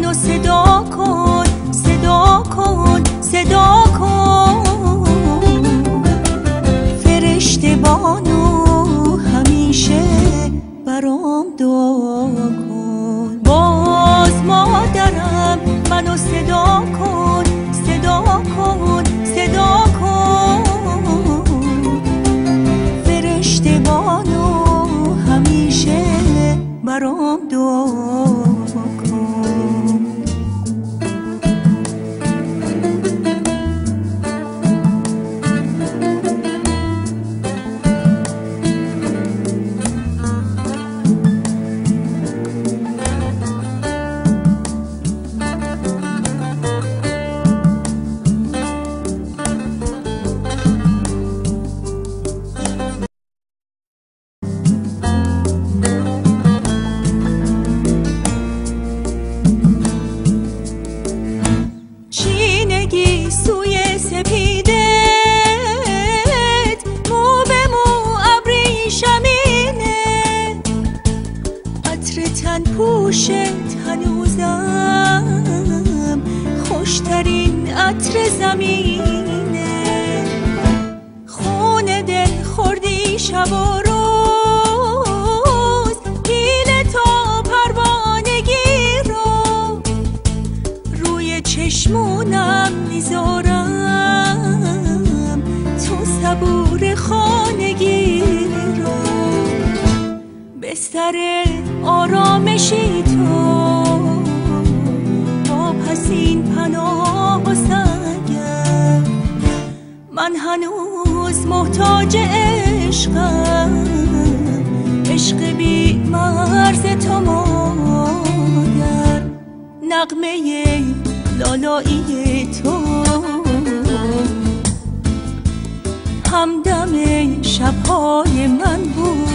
منو صدا کن، صدا کن، صدا کن. فرشته بانو همیشه برام دعا کن. باز مادرم منو صدا کن، صدا کن، صدا کن. فرشته بانو همیشه برام دعا کن. پوشت هنوزم خوشترین عطر زمینه. خون دل خوردی شب و روز، پیل تا پروانگی رو روی چشمونم میذارم، تو صبور خانگی رو. بستر آرامشی تو با پسین پناه و سنگم. من هنوز محتاج عشقم، عشق بی مرز تو مادر. نغمه لالایی تو همدم شبهای من بود.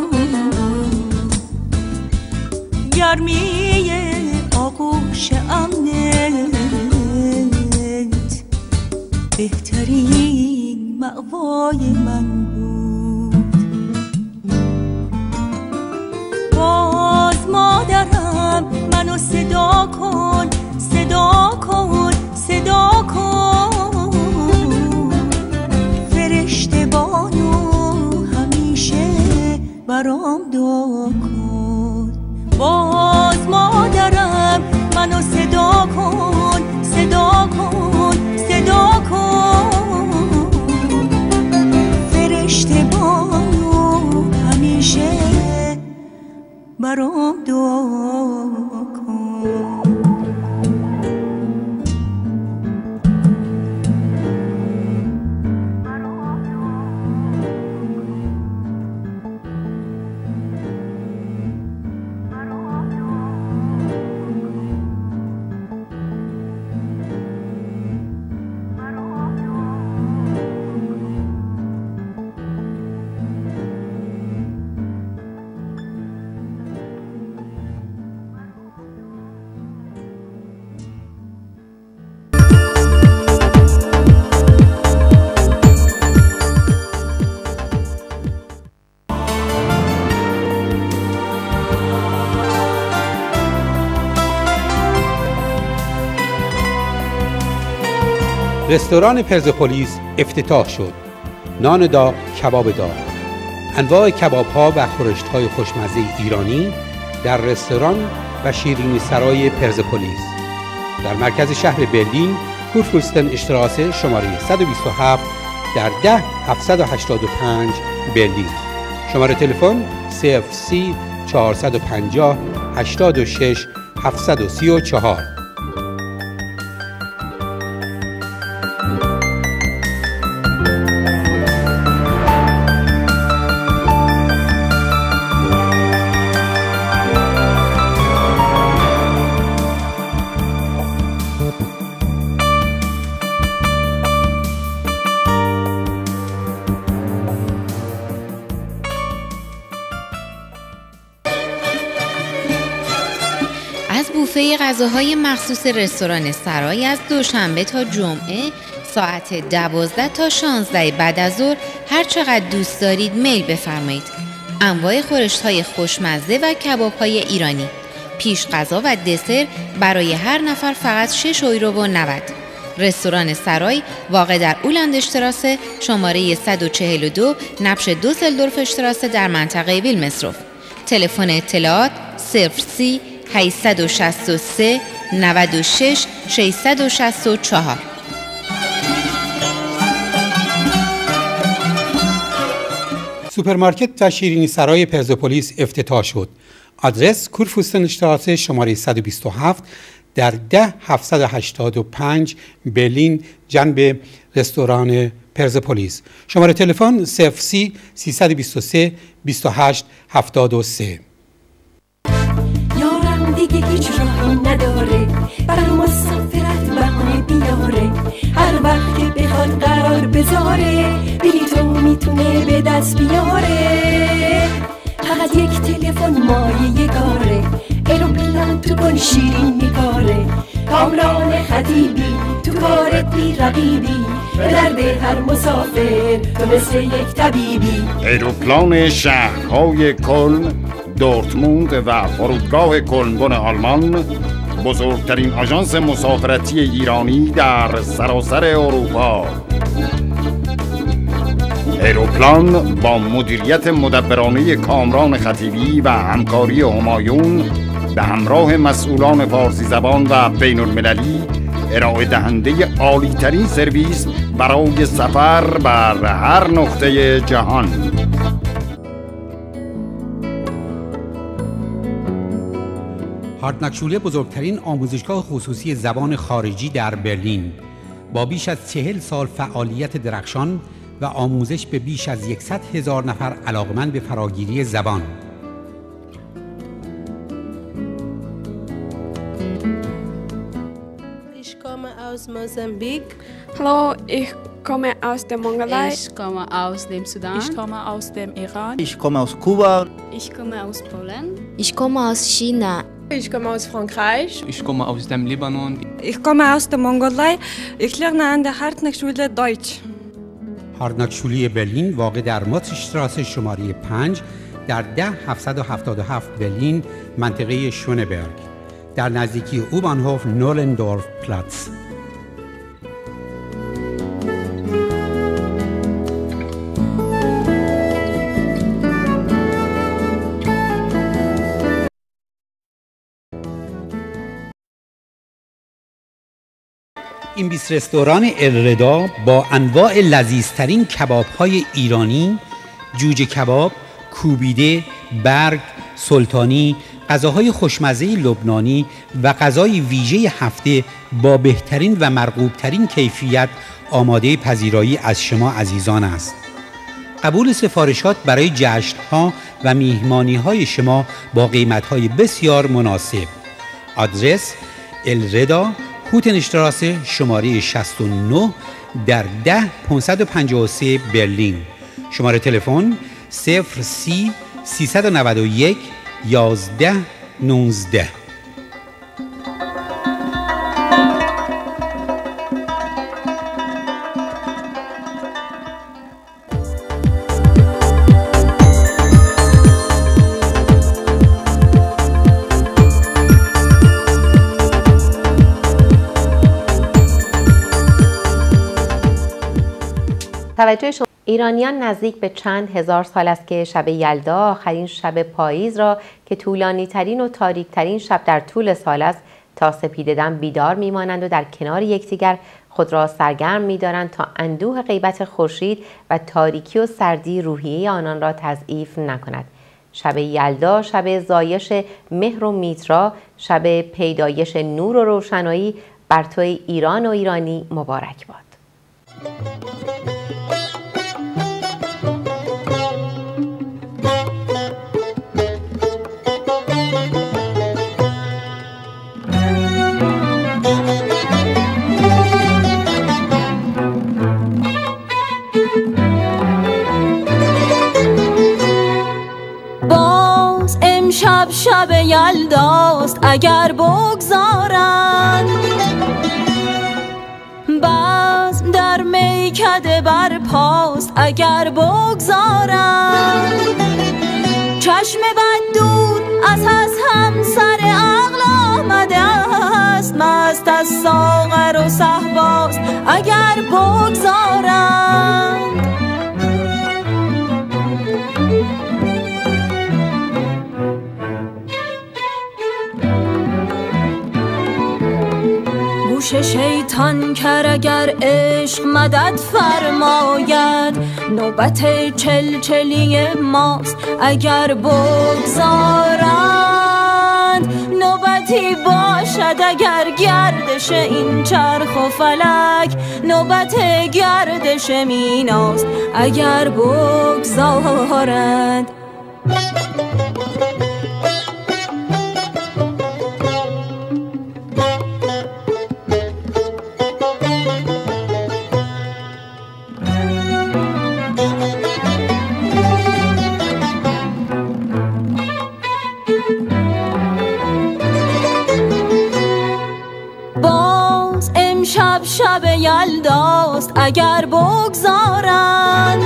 گرمی آغوش امنت بهترین مأوای من بود. باز مادرم منو صدا کن، صدا کن، صدا کن. فرشته بانو همیشه برام دعا کن. باز مادرم منو صدا کن، صدا کن، صدا کن. فرشته بانو همیشه برام دعا کن. رستوران پرسپولیس افتتاح شد. نان دا، کباب دا، انواع کباب ها و خورشت های خوشمزه ایرانی در رستوران و شیرینی سرای پرسپولیس در مرکز شهر برلین، کورفورستن اشتراسه شماره 127 در 10785 برلین. شماره تلفن 030 450 86 734. از بوفه غذاهای مخصوص رستوران سرای از دوشنبه تا جمعه ساعت 12 تا 16 بعد از ظهر هر چقدر دوست دارید میل بفرمایید. انواع خورشت‌های خوشمزه و کباب‌های ایرانی پیش غذا و دسر برای هر نفر فقط 6 یورو و 90. رستوران سرای واقع در اولاندشتراسه شماره 142 نبش دوسلدورف شتراسه در منطقه ویلمسروف. تلفن اطلاعات 030 863 96 664. سوپرمارکت و شیرینی سرای پرزپولیس افتتاح شد. آدرس کورفورستنشتراسه شماره 127 در 10785 برلین جنب رستوران پرزپولیس. شماره تلفن 030 323 28 73. یارم دیگه هیچ راهی نداره برای مسافرت بهانه بیاره، هر وقت که بخواد قرار بذاره بلیطو میتونه به دست بیاره، فقط یک تلفن مایه کاره، ایروپلان تو کن شیرین میکاره، کامران خطیبی تو کارت بی رقیبی، به درد هر مسافر تو مثل یک طبیبی. ایروپلان شهرهای کلن، دورتموند و فرودگاه کلنبون آلمان، بزرگترین آژانس مسافرتی ایرانی در سراسر اروپا. ایروپلان با مدیریت مدبرانه کامران خطیبی و همکاری همایون به همراه مسئولان فارسی زبان و بین المللی ارائه دهنده عالی ترین سرویس برای سفر بر هر نقطه جهان. هارتناکشوله بزرگترین آموزشگاه خصوصی زبان خارجی در برلین با بیش از 40 سال فعالیت درخشان و آموزش به بیش از 100,000 نفر علاقمند به فراگیری زبان. Ich komme aus Mosambik. Hallo, ich komme aus der Mongolei. Ich komme aus dem Sudan. Ich komme aus dem Iran. Ich komme aus Kuba. Ich komme aus Polen. Ich komme aus China. Ich komme aus Frankreich. Ich komme aus dem Libanon. Ich komme aus der Mongolei. Ich lerne an der Hartnackschule Deutsch. هارتناکشوله برلین واقع در ماتشتراسه شماره 5 در 10777 برلین منطقه شونبرگ در نزدیکی اوبانهوف نولندورف پلاتس. این 20 رستوران الردا با انواع لذیذترین کباب‌های ایرانی، جوجه کباب، کوبیده، برگ، سلطانی، غذاهای خوشمزه لبنانی و غذای ویژه هفته با بهترین و مرغوبترین کیفیت آماده پذیرایی از شما عزیزان است. قبول سفارشات برای جشن‌ها و میهمانی‌های شما با قیمت‌های بسیار مناسب. آدرس الردا هوتنشتراسه شماره 69 در 10553 برلین. شماره تلفن 030 391 11 19. توجه شما ایرانیان نزدیک به چند هزار سال است که شب یلدا آخرین شب پاییز را که طولانی ترین و تاریک ترین شب در طول سال است تا سپیده‌دم بیدار میمانند و در کنار یکدیگر خود را سرگرم می‌دارند تا اندوه غیبت خورشید و تاریکی و سردی روحیه آنان را تضعیف نکند. شب یلدا شب زایش مهر و میترا، شب پیدایش نور و روشنایی بر تو ایران و ایرانی مبارک باد. امشب شب یلداست اگر بگذارند، بزم در میکده برپاست اگر بگذارند، چشم بد دور از همسر مست از ساغر و صهباست اگر بگذارند. گوش شیطان کر اگر عشق مدد فرماید، نوبت چلچلی ماست اگر بگذارند. نوبتی باشد اگر گردش این چرخ و فلک، نوبت گردش میناست اگر بگذارند. شب یلداست اگر بگذارند،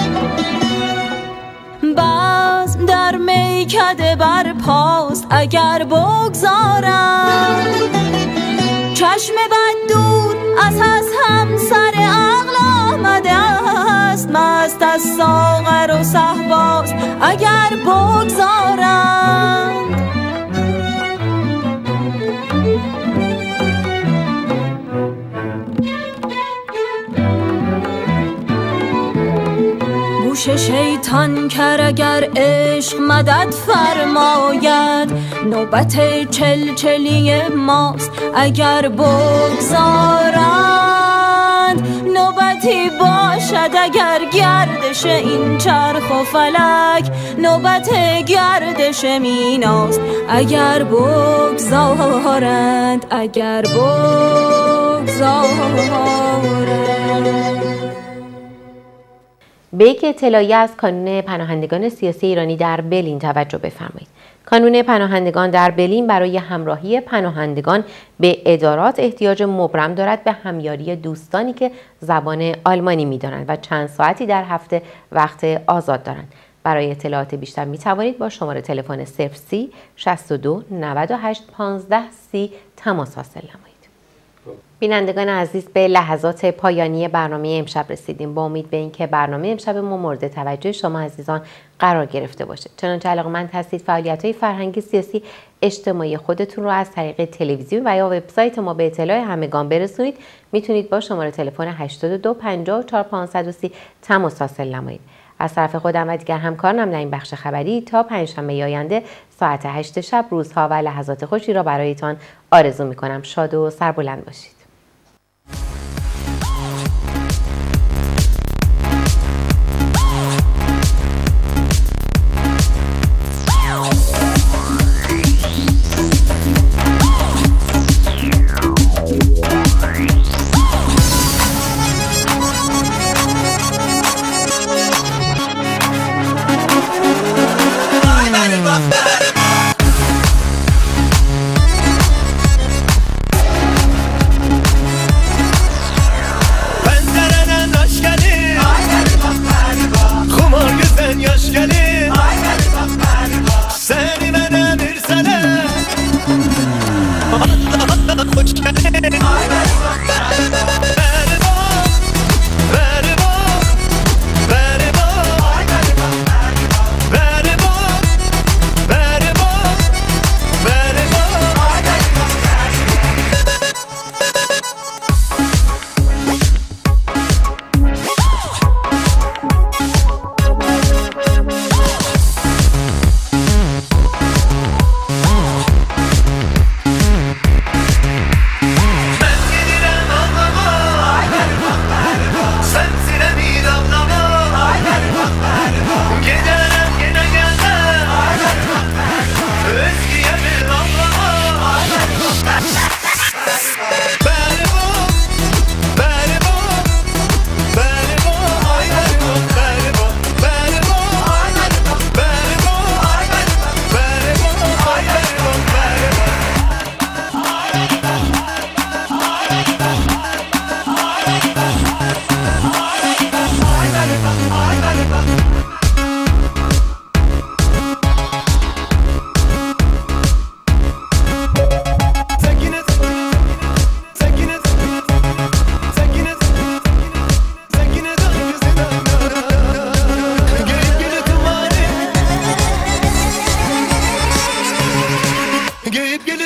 بزم در میکده بر پاست اگر بگذارند. چشم بد دور از همسر عقل آمده است، مست از ساغر و صهباست اگر بگذارند. گوش شیطان کر اگر عشق مدد فرماید، نوبت چلچلی ماست اگر بگذارند. نوبتی باشد اگر گردش این چرخ و فلک، نوبت گردش میناست اگر بگذارند، اگر بگذارند. به یک اطلاعیه از کانون پناهندگان سیاسی ایرانی در برلین توجه بفرمایید. کانون پناهندگان در برلین برای همراهی پناهندگان به ادارات احتیاج مبرم دارد به همیاری دوستانی که زبان آلمانی می‌دانند و چند ساعتی در هفته وقت آزاد دارند. برای اطلاعات بیشتر می توانید با شماره تلفن 030 62 98 15 30 تماس حاصل نمایید. بینندگان عزیز، به لحظات پایانی برنامه امشب رسیدیم. با امید به اینکه برنامه امشب ما مورد توجه شما عزیزان قرار گرفته باشه. چنانچه علاقه‌مند هستید فعالیت‌های فرهنگی، سیاسی، اجتماعی خودتون رو از طریق تلویزیون و یا وبسایت ما به اطلاع همگان برسونید، میتونید با شماره تلفن 82 54 530 تماس حاصل نمایید. از طرف خودم و دیگر همکارانم در این بخش خبری تا پنجشنبه آینده ساعت 8 شب روزها و لحظات خوشی را برایتان آرزو می‌کنم. شاد و سربلند باشید.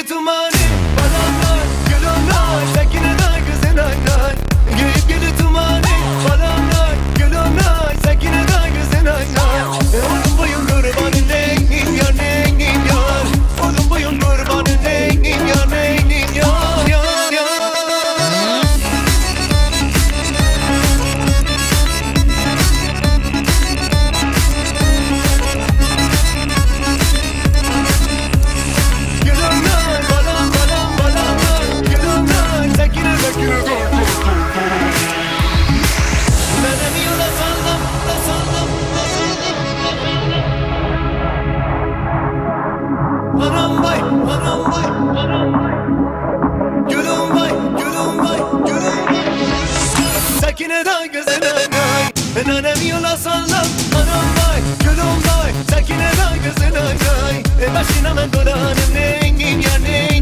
تو منی بالام نای گلام نای سکینه نای گزه نای نای گلی تو منی بالام نای گلام نای سکینه نای گزه نای نای اولم boyun kurbanı neyim ya neyim ya oğlum boyun kurbanı neyim ya neyim ya ya ya gülüm nay balam balam balam nay gülüm nay sakine sakine benim yola sallam da sallam da sallam Anam bay, anam bay, anam bay Gülüm bay, gülüm bay, gülüm bay Sakine day gözüne nay Nenem yola sallam Anam bay, gülüm bay Sakine day gözüne nay Başına ben dolanım neyim ya neyim